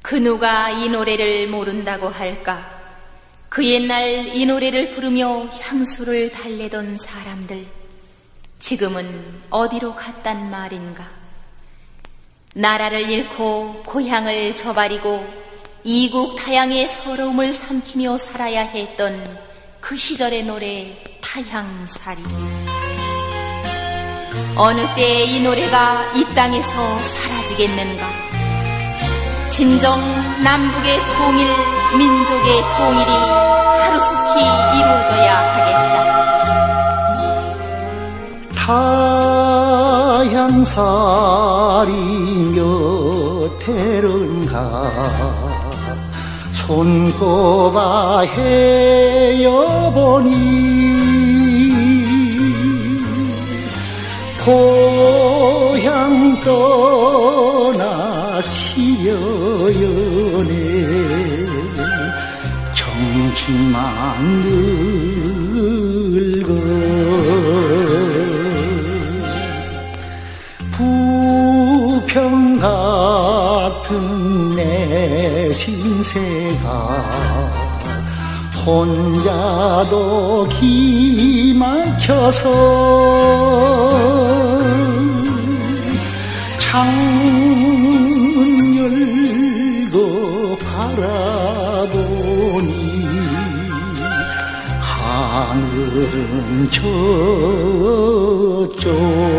그 누가 이 노래를 모른다고 할까? 그 옛날 이 노래를 부르며 향수를 달래던 사람들, 지금은 어디로 갔단 말인가? 나라를 잃고 고향을 저버리고 이국 타향의 서러움을 삼키며 살아야 했던 그 시절의 노래 타향살이. 어느 때에 이 노래가 이 땅에서 사라지겠는가? 진정 남북의 통일, 민족의 통일이 하루속히 이루어져야 하겠다. 타향살이 몇 해른가 손꼽아 헤어보니 고향 떠나시려여네 정신만 늙어 부평 같은 내 신세가 혼자도 기막혀서 창문 열고 바라보니 하늘은 저쪽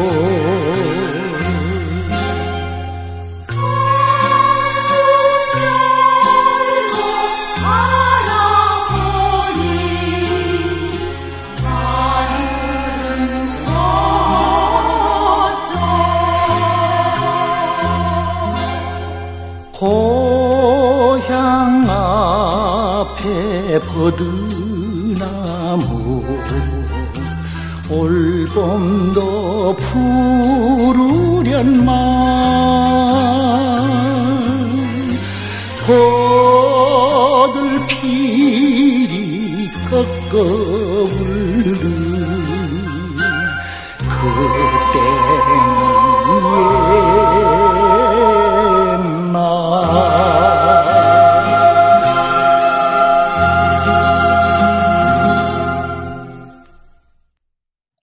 고향 앞에 버드나무 올봄도 푸르련만 포들피리 꺾어 울는 그때